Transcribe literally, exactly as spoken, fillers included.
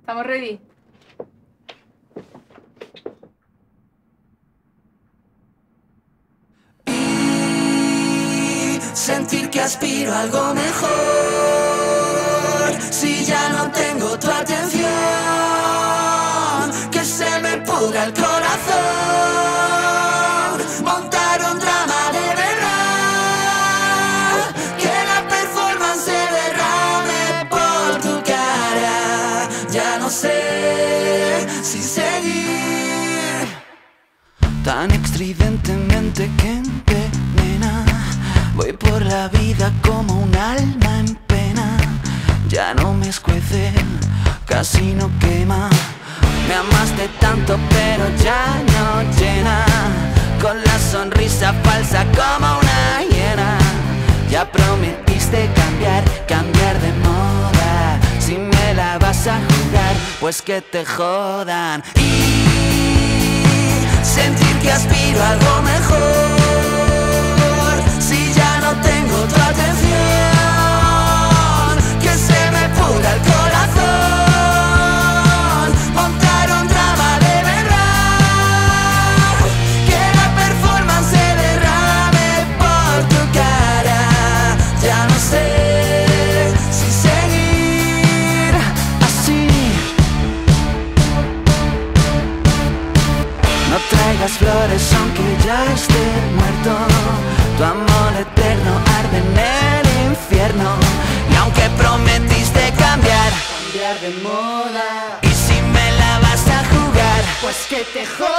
¿Estamos ready? Y sentir que aspiro a algo mejor. Si ya no tengo tu atención, que se me pudra el corazón. Montar un drama de verdad, que la performance se derrame por tu cara. Ya no sé si seguir tan estridentemente que envenena. Voy por la vida como un alma en pena. Ya no me escuecen, casi no quema. Me amaste tanto pero ya no llena. Con la sonrisa falsa como una hiena. Ya prometiste cambiar, cambiar de moda. Si me la vas a jugar, pues que te jodan. Y sentir que aspiro a algo mejor. Si ya no tengo tu atención, que se me pudra el corazón. Montar un drama de verdad, que la performance se derrame por tu cara. Ya no sé si seguir así. No traigas flores aunque ya esté muerto. Tu amor eterno arde en el infierno. Y aunque prometiste cambiar, cambiar de moda, y si me la vas a jugar, pues que te jodas.